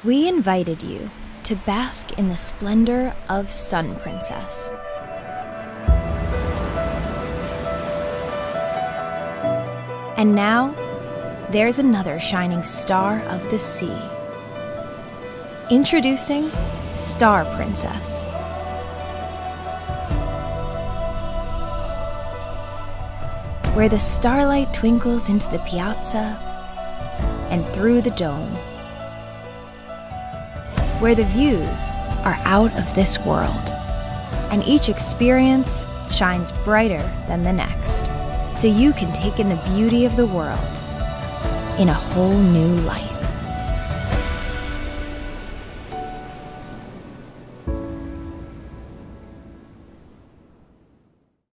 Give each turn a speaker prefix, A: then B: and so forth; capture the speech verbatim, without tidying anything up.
A: We invited you to bask in the splendor of Sun Princess. And now, there's another shining star of the sea. Introducing Star Princess. Where the starlight twinkles into the piazza and through the dome. Where the views are out of this world, and each experience shines brighter than the next, so you can take in the beauty of the world in a whole new light.